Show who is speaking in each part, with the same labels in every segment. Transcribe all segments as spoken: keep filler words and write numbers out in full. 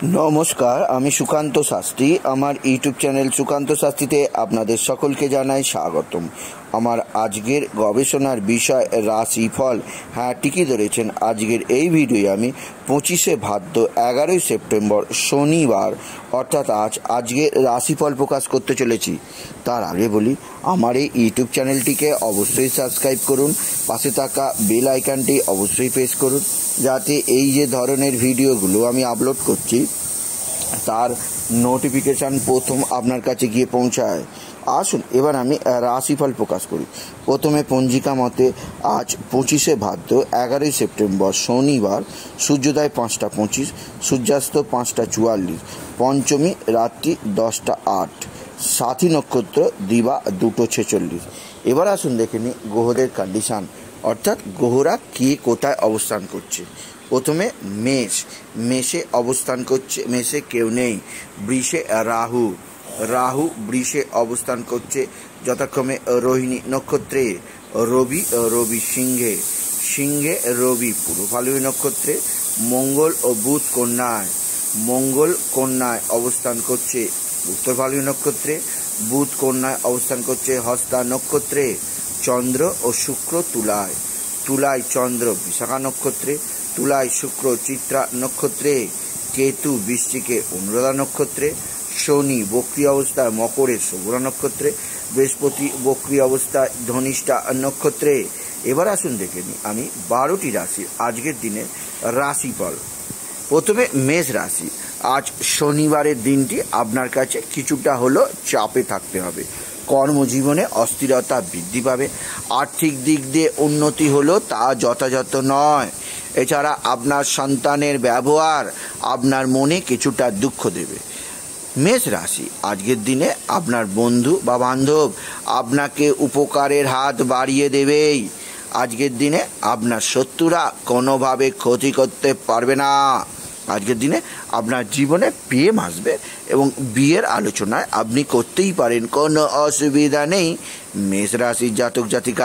Speaker 1: নমস্কার, আমি সুকান্ত শাস্ত্রী। আমার ইউটিউব চ্যানেল সুকান্ত শাস্ত্রীতে আপনাদের সকলকে জানাই স্বাগতম। আমার আজকের গবেষণার বিষয় রাশিফল। হ্যাঁ, ঠিকই ধরেছেন। আজকের এই ভিডিওয়ে আমি পঁচিশে ভাদ্র এগারোই সেপ্টেম্বর শনিবার অর্থাৎ আজ আজকে রাশিফল প্রকাশ করতে চলেছি। তার আগে বলি, আমার এই ইউটিউব চ্যানেলটিকে অবশ্যই সাবস্ক্রাইব করুন, পাশে থাকা বেল আইকনটি অবশ্যই প্রেস করুন, যাতে এই যে ধরনের ভিডিওগুলো আমি আপলোড করছি তার নোটিফিকেশান প্রথম আপনার কাছে গিয়ে পৌঁছায়। আসুন এবার আমি রাশিফল প্রকাশ করি। প্রথমে পঞ্জিকা মতে আজ পঁচিশে ভাদ্র এগারোই সেপ্টেম্বর শনিবার, সূর্যোদয় পাঁচটা পঁচিশ, সূর্যাস্ত পাঁচটা চুয়াল্লিশ, পঞ্চমী রাত্রি দশটা আট, সাথী নক্ষত্র দিবা দুটো ছেচল্লিশ। এবার আসুন দেখে নিই গ্রহদের কন্ডিশান, অর্থাৎ গ্রহরা কে কোথায় অবস্থান করছে। প্রথমে মেষ, মেষে অবস্থান করছে, মেষে কেউ নেই। বৃষে রাহু, রাহু বৃষে অবস্থান করছে যথাক্রমে রোহিণী নক্ষত্রে। রবি, রবি সিংহে, সিংহে রবি পূর্ব ফাল্গুনী নক্ষত্রে। মঙ্গল ও বুধ কন্যায়, মঙ্গল কন্যায় অবস্থান করছে উত্তর ফাল্গুনী নক্ষত্রে। বুধ কন্যায় অবস্থান করছে হস্তা নক্ষত্রে। চন্দ্র ও শুক্র তুলায়, তুলায় চন্দ্র বিশাখা নক্ষত্রে, তুলায় শুক্র চিত্রা নক্ষত্রে। কেতু বৃশ্চিকে অনুরাধা নক্ষত্রে। শনি বক্রী অবস্থায় মকরে শোভরা নক্ষত্রে। বৃহস্পতি বক্রী অবস্থায় ধনিষ্ঠা নক্ষত্রে। এবার আসুন দেখে নিই আমি বারোটি রাশি আজকের দিনের রাশিফল। প্রথমে মেষ রাশি। আজ শনিবারের দিনটি আপনার কাছে কিছুটা হলো চাপে থাকতে হবে। কর্মজীবনে অস্থিরতা বৃদ্ধি পাবে। আর্থিক দিক দিয়ে উন্নতি হলো তা যথাযথ নয়। এছাড়া আপনার সন্তানের ব্যবহার আপনার মনে কিছুটা দুঃখ দেবে। মেষ রাশি, আজকের দিনে আপনার বন্ধু বা বান্ধব আপনাকে উপকারের হাত বাড়িয়ে দেবেই। আজকের দিনে আপনার শত্রুরা কোনোভাবে ক্ষতি করতে পারবে না। আজকের দিনে আপনার জীবনে প্রেম আসবে এবং বিয়ের আলোচনায় আপনি করতেই পারেন, কোনো অসুবিধা নেই মেষ রাশির জাতক জাতিকা।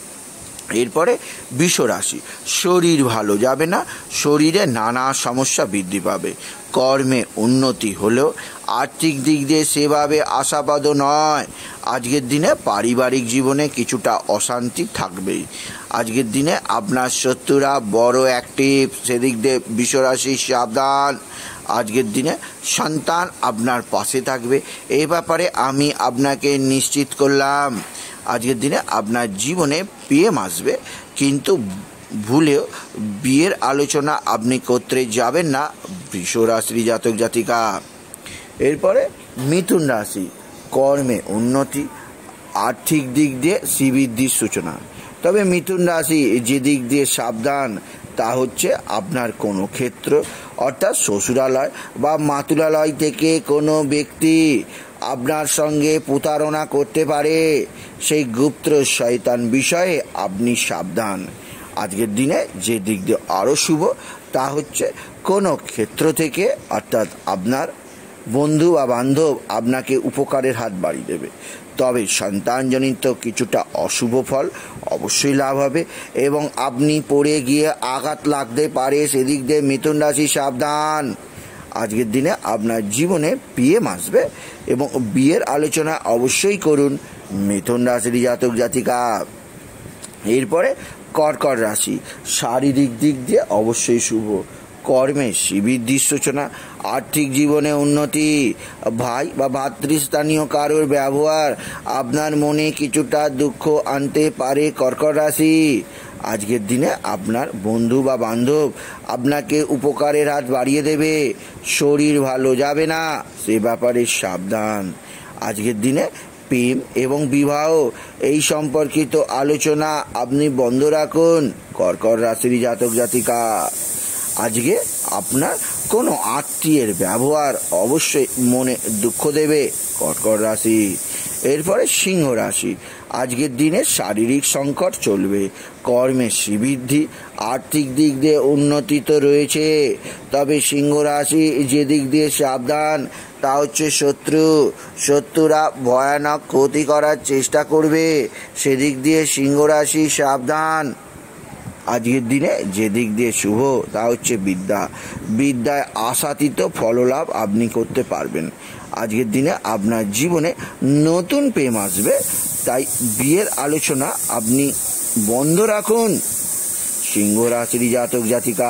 Speaker 1: এরপরে বৃষ রাশি, শরীর ভালো যাবে না, শরীরে নানা সমস্যা বৃদ্ধি পাবে। কর্মে উন্নতি হলেও আর্থিক দিক দিয়ে সেভাবে আশাবাদ নয়। আজকের দিনে পারিবারিক জীবনে কিছুটা অশান্তি থাকবেই। আজকের দিনে আপনার শত্রুরা বড় অ্যাক্টিভ, সেদিক দিয়ে বৃষ রাশি সাবধান। আজকের দিনে সন্তান আপনার পাশে থাকবে, এই ব্যাপারে আমি আপনাকে নিশ্চিত করলাম। আজকের দিনে আপনার জীবনে প্রেম আসবে, কিন্তু ভুলেও বিয়ের আলোচনা আপনি করতে যাবেন না বৃষ রাশির জাতক জাতিকা। এরপরে মিথুন রাশি, কর্মে উন্নতি, আর্থিক দিক দিয়ে শ্রীবৃদ্ধির সূচনা। তবে মিথুন রাশি যে দিক দিয়ে সাবধান তা হচ্ছে আপনার কোনো ক্ষেত্র অর্থাৎ শ্বশুরালয় বা মাতুলালয় থেকে কোনো ব্যক্তি আপনার সঙ্গে প্রতারণা করতে পারে। সেই গুপ্ত শয়তান বিষয়ে আপনি সাবধান। আজকের দিনে যে দিক দিয়ে আরও শুভ তা হচ্ছে কোনো ক্ষেত্র থেকে অর্থাৎ আপনার বন্ধু বা বান্ধব আপনাকে উপকারের হাত বাড়িয়ে দেবে। তবে সন্তানজনিত কিছুটা অশুভ ফল অবশ্যই লাভ হবে এবং আপনি পড়ে গিয়ে আঘাত লাগতে পারে, সেদিক দিয়ে মিথুন রাশি সাবধান। আজকের দিনে আপনার জীবনে প্রেম আসবে এবং বিয়ের আলোচনা অবশ্যই করুন মিথুন রাশির জাতক জাতিকা। এরপরে কর্কট রাশি, শারীরিক দিক দিয়ে অবশ্যই শুভ। কর্মে শ্রীবৃদ্ধির সূচনা, আর্থিক জীবনে উন্নতি। ভাই বা ভাতৃস্থানীয় কারোর ব্যবহার আপনার মনে কিছুটা দুঃখ আনতে পারে কর্কট রাশি। আজকের দিনে আপনার বন্ধু বা বান্ধব আপনাকে উপকারের হাত বাড়িয়ে দেবে। শরীর ভালো যাবে না, সে ব্যাপারে সাবধান। আজকের দিনে প্রেম এবং বিবাহ এই সম্পর্কিত আলোচনা আপনি বন্ধ রাখুন কর্কট রাশির জাতক জাতিকা। আজকে আপনার কোনো আত্মীয়ের ব্যবহার অবশ্যই মনে দুঃখ দেবে কর্কট রাশি। এরপরে সিংহ রাশি, আজকের দিনে শারীরিক সংকট চলবে। কর্মে শ্রীবৃদ্ধি, আর্থিক দিক দিয়ে উন্নতি তো রয়েছে, তবে সিংহ রাশি যে দিক দিয়ে সাবধান তা হচ্ছে শত্রু, শত্রুরা ভয়ানক ক্ষতি করার চেষ্টা করবে, সেদিক দিয়ে সিংহ রাশি সাবধান। আজকের দিনে যে দিক দিয়ে শুভ তা হচ্ছে বিদ্যা। বিদ্যায় আশাতীত ফললাভ আপনি করতে পারবেন। আজকের দিনে আপনার জীবনে নতুন প্রেম আসবে, তাই বিয়ের আলোচনা আপনি বন্ধ রাখুন সিংহ রাশির জাতক জাতিকা।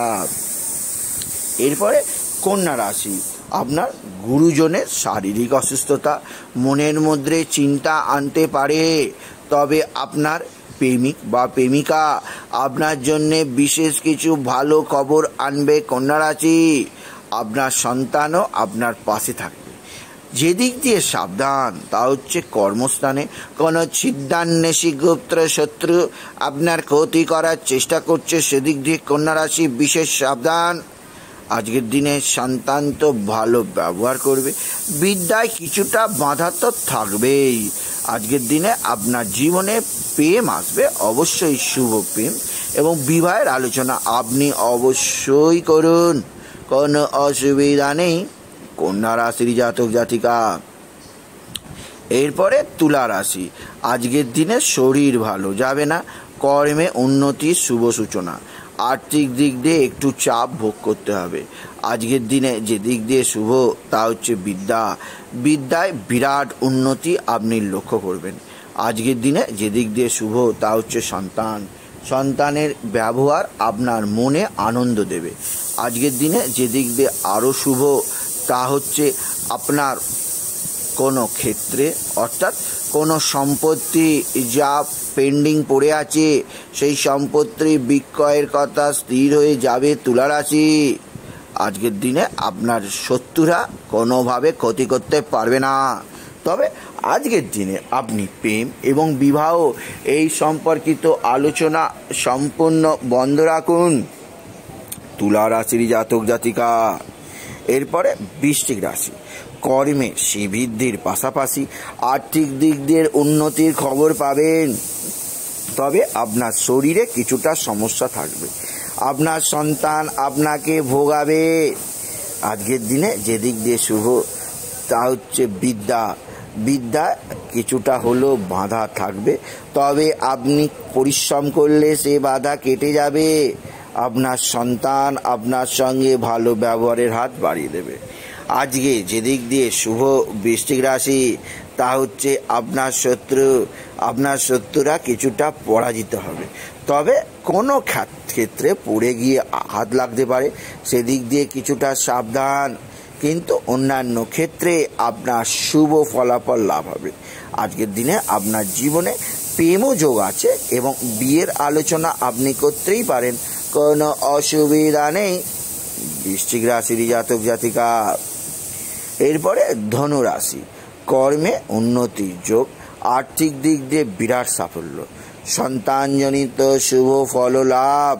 Speaker 1: এরপরে কন্যা রাশি, আপনার গুরুজনের শারীরিক অসুস্থতা মনের মধ্যে চিন্তা আনতে পারে, তবে আপনার প্রেমিক বা প্রেমিকা আপনার জন্যে বিশেষ কিছু ভালো খবর আনবে কন্যা রাশি। আপনার সন্তানও আপনার পাশে থাকবে। যেদিক দিয়ে সাবধান তা হচ্ছে কর্মস্থানে কোনো ছিদ্রান্বেষী গুপ্ত শত্রু আপনার ক্ষতি করার চেষ্টা করছে, সেদিক দিয়ে কন্যা রাশি বিশেষ সাবধান। আজকের দিনে সন্তান তো ভালো ব্যবহার করবে, বিদ্যায় কিছুটা বাধা তো থাকবেই। আজকের দিনে আপনার জীবনে প্রেম আসবে, অবশ্যই শুভ প্রেম, এবং বিবাহের আলোচনা আপনি অবশ্যই করুন, কোনো অসুবিধা নেই কন্যা রাশির জাতক জাতিকা। এরপরে তুলা রাশি, আজকের দিনে শরীর ভালো যাবে না, কর্মে উন্নতির শুভ সূচনা, আর্থিক দিক দিয়ে একটু চাপ ভোগ করতে হবে। আজকের দিনে যে দিক দিয়ে শুভ তা হচ্ছে বিদ্যা। বিদ্যায় বিরাট উন্নতি আপনি লক্ষ্য করবেন। আজকের দিনে যে দিক দিয়ে শুভ তা হচ্ছে সন্তান। সন্তানের ব্যবহার আপনার মনে আনন্দ দেবে। আজকের দিনে যে দিক দিয়ে আরও শুভ তা হচ্ছে আপনার কোনো ক্ষেত্রে, অর্থাৎ কোনো সম্পত্তি যা পেন্ডিং পড়ে আছে সেই সম্পত্তি বিক্রয়ের কথা স্থির হয়ে যাবে তুলা রাশি। আজকের দিনে আপনার শত্রুরা কোনোভাবে ক্ষতি করতে পারবে না। তবে আজকের দিনে আপনি প্রেম এবং বিবাহ এই সম্পর্কিত আলোচনা সম্পূর্ণ বন্ধ রাখুন তুলা রাশির জাতক জাতিকা। এরপরে বৃশ্চিক রাশি, কর্মে শ্রীবৃদ্ধির পাশাপাশি আর্থিক দিক দিয়ে উন্নতির খবর পাবেন, তবে আপনার শরীরে কিছুটা সমস্যা থাকবে। আপনার সন্তান আপনাকে ভোগাবে। আজকের দিনে যে দিক দিয়ে শুভ তা হচ্ছে বিদ্যা। বিদ্যা কিছুটা হলেও বাধা থাকবে, তবে আপনি পরিশ্রম করলে সে বাধা কেটে যাবে। আপনার সন্তান আপনার সঙ্গে ভালো ব্যবহারের হাত বাড়িয়ে দেবে। আজকে যে দিক দিয়ে শুভ বৃশ্চিক রাশি তা হচ্ছে আপনার শত্রু আপনার শত্রুরা কিছুটা পরাজিত হবে, তবে কোনো ক্ষেত্রে পড়ে গিয়ে আঘাত লাগতে পারে, সেদিক দিয়ে কিছুটা সাবধান, কিন্তু অন্যান্য ক্ষেত্রে আপনার শুভ ফলাফল লাভ হবে। আজকের দিনে আপনার জীবনে প্রেমও যোগ আছে এবং বিয়ের আলোচনা আপনি করতেই পারেন, কোনো অসুবিধা নেই বৃশ্চিক রাশির জাতক জাতিকা। এরপরে ধনু রাশি, কর্মে উন্নতির যোগ, আর্থিক দিক দিয়ে বিরাট সাফল্য, সন্তানজনিত শুভ ফল লাভ,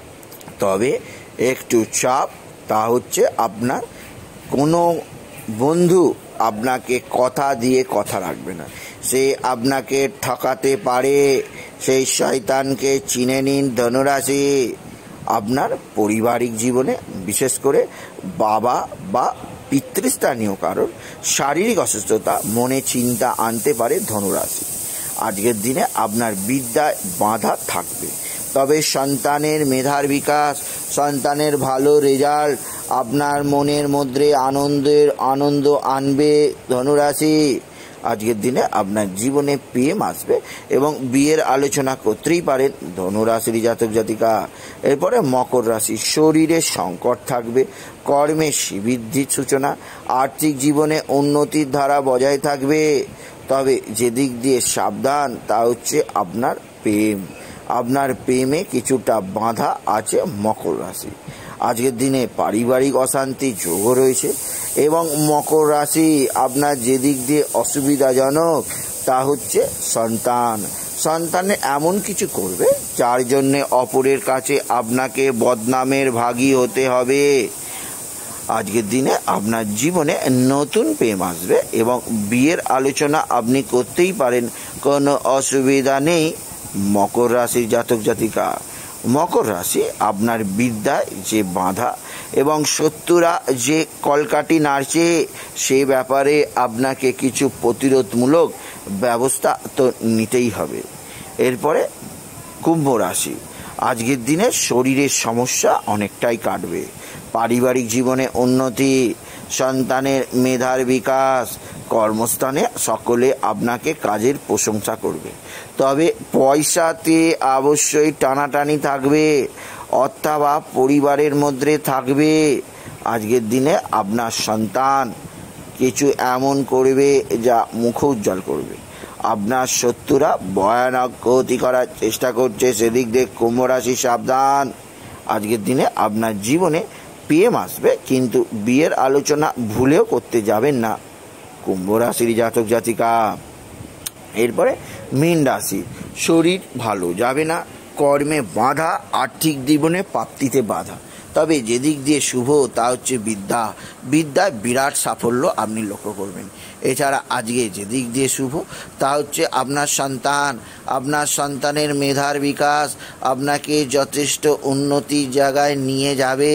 Speaker 1: তবে একটু চাপ তা হচ্ছে আপনার কোনো বন্ধু আপনাকে কথা দিয়ে কথা রাখবে না, সে আপনাকে ঠকাতে পারে, সেই শয়তানকে চিনে নিন ধনুরাশি। আপনার পারিবারিক জীবনে বিশেষ করে বাবা বা পিতৃস্থানীয় কারণ শারীরিক অসুস্থতা মনে চিন্তা আনতে পারে ধনুরাশি। আজকের দিনে আপনার বিদ্যায় বাধা থাকবে, তবে সন্তানের মেধার বিকাশ, সন্তানের ভালো রেজাল্ট আপনার মনের মধ্যে আনন্দের আনন্দ আনবে ধনুরাশি। আজকের দিনে আপনার জীবনে প্রেম আসবে এবং বিয়ের আলোচনা করতেই পারেন ধনুরাশির জাতক জাতিকা। এরপরে মকর রাশি, শরীরে সংকট থাকবে, কর্মে শ্রীবৃদ্ধির সূচনা, আর্থিক জীবনে উন্নতির ধারা বজায় থাকবে, তবে যে দিক দিয়ে সাবধান তা হচ্ছে আপনার প্রেম। আপনার প্রেমে কিছুটা বাধা আছে মকর রাশি। আজকের দিনে পারিবারিক অশান্তি যোগও রয়েছে এবং মকর রাশি আপনার যে দিক দিয়ে অসুবিধাজনক তা হচ্ছে সন্তান। সন্তানে এমন কিছু করবে যার জন্যে অপরের কাছে আপনাকে বদনামের ভাগী হতে হবে। আজকের দিনে আপনার জীবনে নতুন প্রেম আসবে এবং বিয়ের আলোচনা আপনি করতেই পারেন, কোনো অসুবিধা নেই মকর রাশির জাতক জাতিকা। মকর রাশি আপনার বিদ্যায় যে বাধা এবং শত্রুরা যে কলকাঠি নাড়ছে সে ব্যাপারে আপনাকে কিছু প্রতিরোধমূলক ব্যবস্থা তো নিতেই হবে। এরপরে কুম্ভ রাশি, আজকের দিনে শরীরের সমস্যা অনেকটাই কাটবে। পারিবারিক জীবনে উন্নতি, সন্তানের মেধার বিকাশ, কর্মস্থানে সকলে আপনাকে কাজের প্রশংসা করবে। তবে পয়সাতে অবশ্যই টানাটানি থাকবে, অর্থাভাব পরিবারের মধ্যে থাকবে। আজকের দিনে আপনার সন্তান কিছু এমন করবে যা মুখ উজ্জ্বল করবে। আপনার শত্রুরা ভয়ানক ক্ষতি করার চেষ্টা করছে, সেদিক দিয়ে কুম্ভ রাশি সাবধান। আজকের দিনে আপনার জীবনে প্রেম আসবে, কিন্তু বিয়ের আলোচনা ভুলেও করতে যাবেন না কুম্ভ রাশির জাতক জাতিকা। এরপরে মীন রাশি, শরীর ভালো যাবে না, কর্মে বাধা, আর্থিক জীবনে প্রাপ্তিতে বাধা। তবে যেদিক দিয়ে শুভ তা হচ্ছে বিদ্যা, বিদ্যায় বিরাট সাফল্য আপনি লক্ষ্য করবেন। এছাড়া আজকে যেদিক দিয়ে শুভ তা হচ্ছে আপনার সন্তান, আপনার সন্তানের মেধার বিকাশ আপনাকে যথেষ্ট উন্নতির জায়গায় নিয়ে যাবে।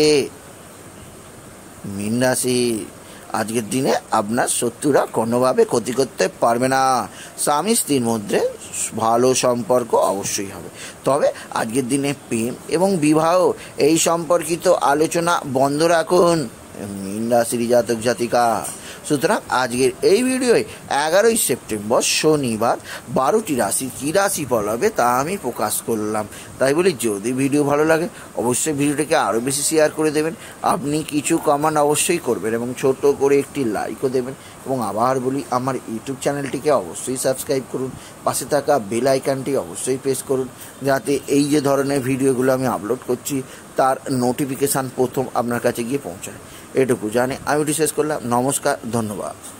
Speaker 1: মীন রাশি, আজকের দিনে আপনার শত্রুরা কোনোভাবে ক্ষতি করতে পারবে না। স্বামী স্ত্রীর মধ্যে ভালো সম্পর্ক অবশ্যই হবে। তবে আজকের দিনে প্রেম এবং বিবাহ এই সম্পর্কিত আলোচনা বন্ধ রাখুন মীন রাশির জাতক জাতিকা। সুতরাং আজকের এই ভিডিওয় এগারোই সেপ্টেম্বর শনিবার বারোটি রাশি কী রাশি ফল হবে তা আমি প্রকাশ করলাম। তাই বলি যদি ভিডিও ভালো লাগে অবশ্যই ভিডিওটাকে আরও বেশি শেয়ার করে দেবেন। আপনি কিছু কমেন্ট অবশ্যই করবেন এবং ছোট করে একটি লাইকও দেবেন। এবং আবার বলি, আমার ইউটিউব চ্যানেলটিকে অবশ্যই সাবস্ক্রাইব করুন, পাশে থাকা বেল আইকনটি অবশ্যই প্রেস করুন, যাতে এই যে ধরনের ভিডিওগুলো আমি আপলোড করছি তার নোটিফিকেশান প্রথম আপনার কাছে গিয়ে পৌঁছায়। এটুকু জানে আমি শেষ করলাম। নমস্কার, ধন্যবাদ।